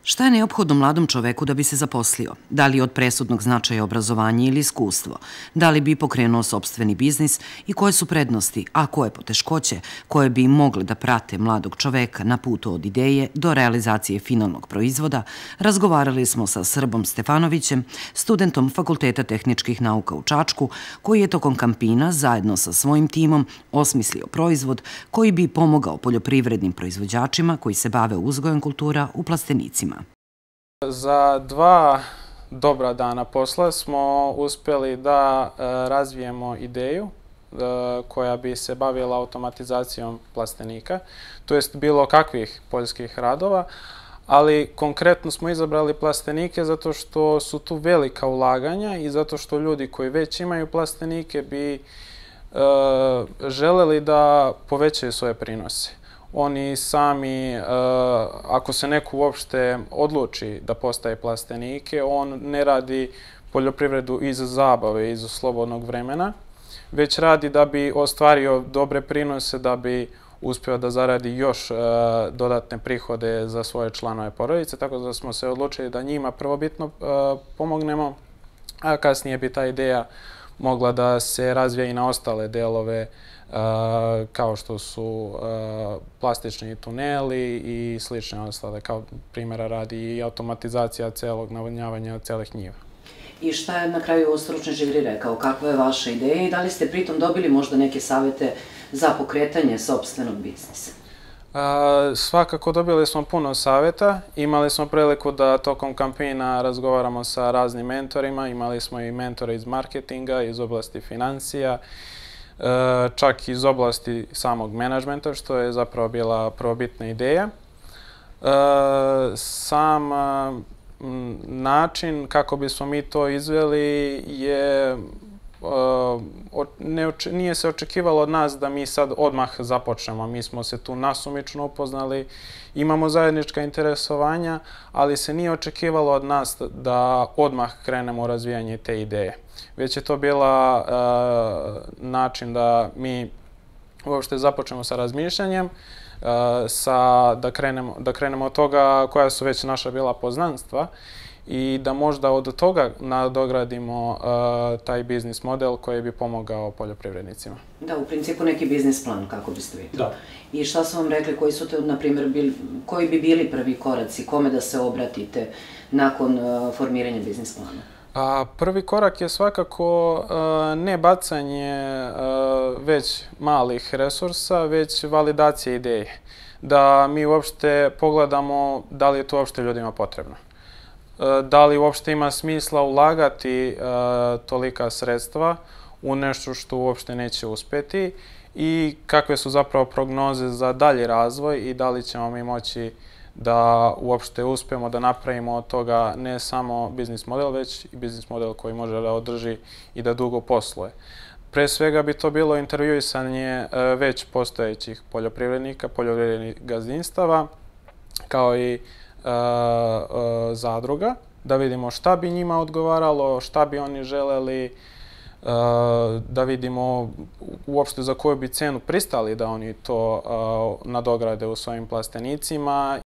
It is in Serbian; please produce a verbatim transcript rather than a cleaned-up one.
Šta je neophodno mladom čoveku da bi se zaposlio? Da li je od presudnog značaja obrazovanje ili iskustvo? Da li bi pokrenuo sopstveni biznis i koje su prednosti, a koje poteškoće, koje bi mogle da prate mladog čoveka na putu od ideje do realizacije finalnog proizvoda, razgovarali smo sa Srbom Stefanovićem, studentom Fakulteta tehničkih nauka u Čačku, koji je tokom kampina zajedno sa svojim timom osmislio proizvod koji bi pomogao poljoprivrednim proizvođačima koji se bave uzgojem kultura u plastenicima. Za dva dobra dana posla smo uspjeli da razvijemo ideju koja bi se bavila automatizacijom plastenika, to jest bilo kakvih poljskih radova, ali konkretno smo izabrali plastenike zato što su tu velika ulaganja i zato što ljudi koji već imaju plastenike bi želeli da povećaju svoje prinose. Oni sami, ako se neko uopšte odluči da postaje plastenike, on ne radi poljoprivredu iz zabave, iz slobodnog vremena, već radi da bi ostvario dobre prinose, da bi uspio da zaradi još dodatne prihode za svoje članove porodice, tako da smo se odlučili da njima prvobitno pomognemo, a kasnije bi ta ideja mogla da se razvija i na ostale delove kao što su plastični tuneli i slične ostale, kao primjera radi i automatizacija celog navodnjavanja celih njiva. I šta je na kraju stručni žiri rekao? Kakva je vaša ideja i da li ste pritom dobili možda neke savete za pokretanje sopstvenog biznisa? Svakako dobili smo puno saveta. Imali smo priliku da tokom kampanja razgovaramo sa raznim mentorima. Imali smo i mentore iz marketinga, iz oblasti financija, čak iz oblasti samog menadžmenta, što je zapravo bila prvobitna ideja. Sam način kako bismo mi to izveli je, nije se očekivalo od nas da mi sad odmah započnemo. Mi smo se tu nasumično upoznali, imamo zajednička interesovanja, ali se nije očekivalo od nas da odmah krenemo u razvijanje te ideje. Već je to bila način da mi uopšte započnemo sa razmišljanjem, da krenemo od toga koja su već naša bila poznanstva i da možda od toga nadogradimo taj biznis model koji bi pomogao poljoprivrednicima. Da, u principu neki biznis plan, kako biste vi to. Da. I šta su vam rekli, koji su te, na primjer, koji bi bili prvi koraci, kome da se obratite nakon formiranja biznis plana? Prvi korak je svakako ne bacanje već malih resursa, već validacija ideje. Da mi uopšte pogledamo da li je to uopšte ljudima potrebno. Da li uopšte ima smisla ulagati tolika sredstva u nešto što uopšte neće uspeti i kakve su zapravo prognoze za dalji razvoj i da li ćemo mi moći da uopšte uspemo da napravimo od toga ne samo biznis model, već i biznis model koji može da održi i da dugo posluje. Pre svega bi to bilo intervjuisanje već postojećih poljoprivrednika, poljoprivrednih gazdinstava, kao i zadruga, da vidimo šta bi njima odgovaralo, šta bi oni želeli, da vidimo uopšte za koju bi cenu pristali da oni to nadograde u svojim plastenicima